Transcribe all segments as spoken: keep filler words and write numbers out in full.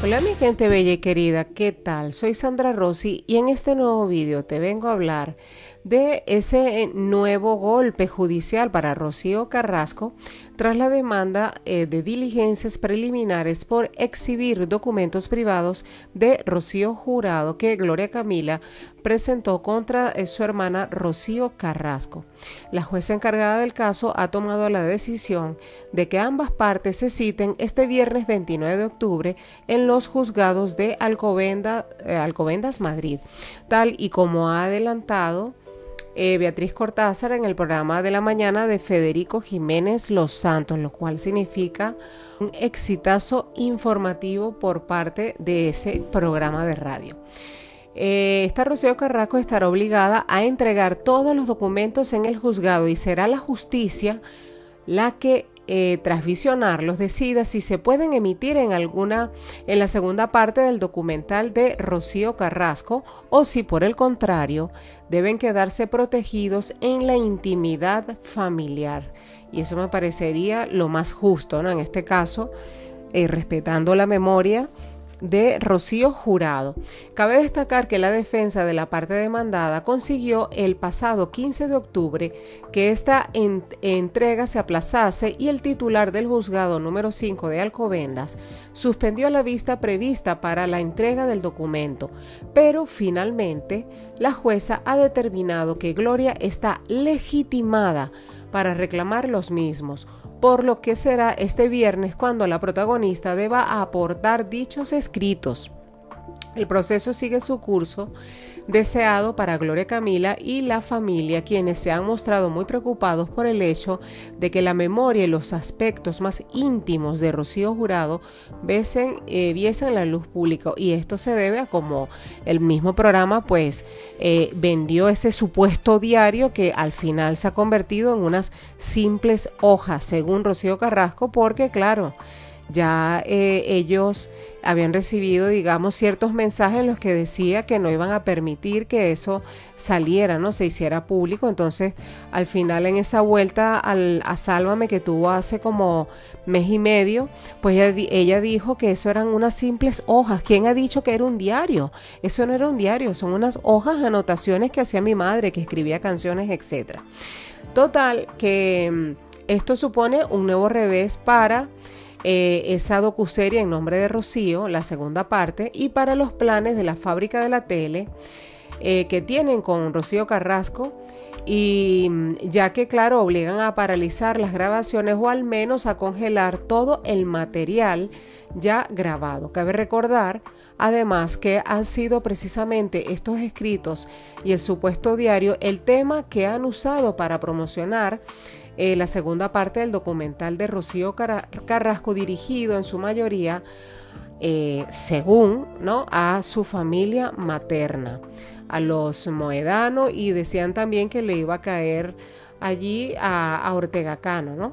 Hola mi gente bella y querida, ¿qué tal? Soy Sandra Rossi y en este nuevo video te vengo a hablar de ese nuevo golpe judicial para Rocío Carrasco tras la demanda eh, de diligencias preliminares por exhibir documentos privados de Rocío Jurado que Gloria Camila presentó contra eh, su hermana Rocío Carrasco. La jueza encargada del caso ha tomado la decisión de que ambas partes se citen este viernes veintinueve de octubre en los juzgados de Alcobenda, eh, Alcobendas, Madrid, tal y como ha adelantado Eh, Beatriz Cortázar en el programa de la mañana de Federico Jiménez Los Santos, lo cual significa un exitazo informativo por parte de ese programa de radio. Eh, esta Rocío Carrasco estará obligada a entregar todos los documentos en el juzgado y será la justicia la que Eh, tras visionarlos decida si se pueden emitir en alguna en la segunda parte del documental de Rocío Carrasco o si por el contrario deben quedarse protegidos en la intimidad familiar, y eso me parecería lo más justo, ¿no? En este caso eh, respetando la memoria de Rocío Jurado. Cabe destacar que la defensa de la parte demandada consiguió el pasado quince de octubre que esta en entrega se aplazase y el titular del juzgado número cinco de Alcobendas suspendió la vista prevista para la entrega del documento, pero finalmente la jueza ha determinado que Gloria está legitimada para reclamar los mismos, por lo que será este viernes cuando la protagonista deba aportar dichos escritos. El proceso sigue su curso deseado para Gloria Camila y la familia, quienes se han mostrado muy preocupados por el hecho de que la memoria y los aspectos más íntimos de Rocío Jurado viesen, eh, viesen la luz pública, y esto se debe a como el mismo programa pues eh, vendió ese supuesto diario que al final se ha convertido en unas simples hojas, según Rocío Carrasco, porque claro, ya eh, ellos habían recibido, digamos, ciertos mensajes en los que decía que no iban a permitir que eso saliera, ¿no? Se hiciera público. Entonces, al final, en esa vuelta al, a Sálvame que tuvo hace como mes y medio, pues ella, ella dijo que eso eran unas simples hojas. ¿Quién ha dicho que era un diario? Eso no era un diario, son unas hojas, anotaciones que hacía mi madre, que escribía canciones, etcétera. Total, que esto supone un nuevo revés para Eh, esa docuserie en nombre de Rocío, la segunda parte, y para los planes de la fábrica de la tele eh, que tienen con Rocío Carrasco, y ya que claro obligan a paralizar las grabaciones o al menos a congelar todo el material ya grabado. Cabe recordar además que han sido precisamente estos escritos y el supuesto diario el tema que han usado para promocionar Eh, la segunda parte del documental de Rocío Car Carrasco, dirigido en su mayoría, eh, según, ¿no?, a su familia materna, a los Moedano, y decían también que le iba a caer allí a, a Ortega Cano, ¿no?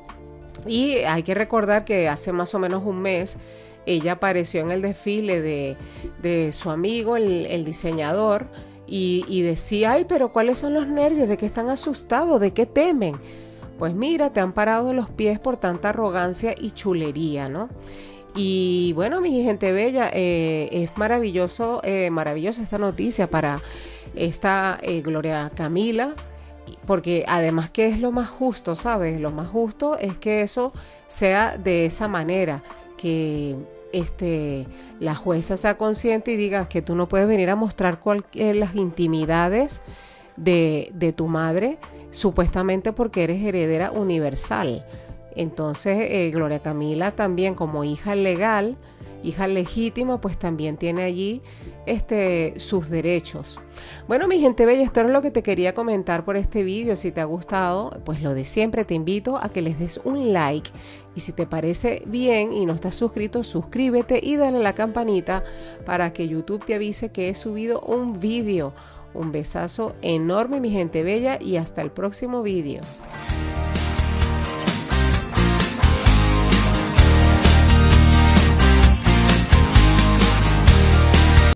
Y hay que recordar que hace más o menos un mes ella apareció en el desfile de, de su amigo, el, el diseñador, y, y decía, ay, pero ¿cuáles son los nervios? ¿De qué están asustados? ¿De qué temen? Pues mira, te han parado los pies por tanta arrogancia y chulería, ¿no? Y bueno, mi gente bella, eh, es maravilloso, eh, maravillosa esta noticia para esta eh, Gloria Camila, porque además que es lo más justo, ¿sabes? Lo más justo es que eso sea de esa manera, que este, la jueza sea consciente y diga que tú no puedes venir a mostrar cual, eh, las intimidades de, de tu madre, supuestamente porque eres heredera universal. Entonces eh, Gloria Camila también, como hija legal, hija legítima, pues también tiene allí este, sus derechos. Bueno, mi gente bella, esto es lo que te quería comentar por este vídeo. Si te ha gustado, pues lo de siempre, te invito a que les des un like, y si te parece bien y no estás suscrito, suscríbete y dale a la campanita para que YouTube te avise que he subido un vídeo. Un besazo enorme, mi gente bella, y hasta el próximo vídeo.